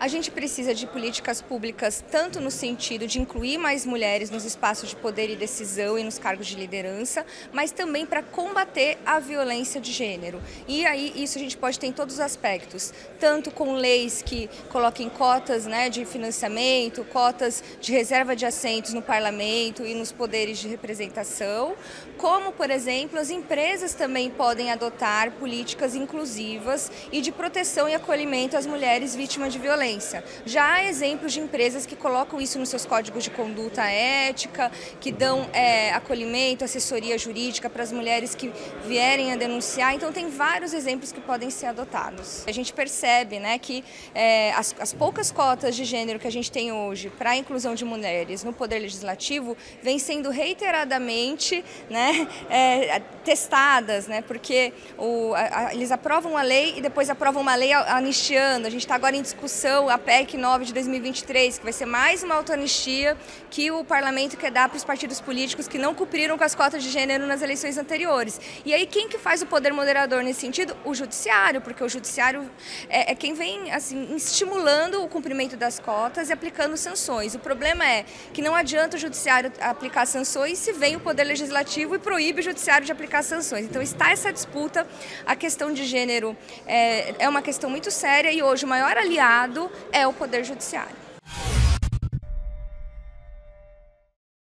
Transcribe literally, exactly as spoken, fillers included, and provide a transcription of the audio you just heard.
A gente precisa de políticas públicas tanto no sentido de incluir mais mulheres nos espaços de poder e decisão e nos cargos de liderança, mas também para combater a violência de gênero. E aí isso a gente pode ter em todos os aspectos, tanto com leis que coloquem cotas, né, de financiamento, cotas de reserva de assentos no parlamento e nos poderes de representação, como, por exemplo, as empresas também podem adotar políticas inclusivas e de proteção e acolhimento às mulheres vítimas de violência. Já há exemplos de empresas que colocam isso nos seus códigos de conduta ética, que dão é, acolhimento, assessoria jurídica para as mulheres que vierem a denunciar. Então tem vários exemplos que podem ser adotados. A gente percebe, né, que é, as, as poucas cotas de gênero que a gente tem hoje para a inclusão de mulheres no Poder Legislativo vêm sendo reiteradamente, né, é, testadas, né, porque o, a, a, eles aprovam a lei e depois aprovam uma lei anistiando. A gente está agora em discussão a P E C nove de dois mil e vinte e três, que vai ser mais uma autoanistia que o parlamento quer dar para os partidos políticos que não cumpriram com as cotas de gênero nas eleições anteriores. E aí quem que faz o poder moderador nesse sentido? O judiciário, porque o judiciário é, é quem vem assim, estimulando o cumprimento das cotas e aplicando sanções. O problema é que não adianta o judiciário aplicar sanções se vem o poder legislativo e proíbe o judiciário de aplicar sanções. Então está essa disputa, a questão de gênero é, é uma questão muito séria e hoje o maior aliado é o Poder Judiciário.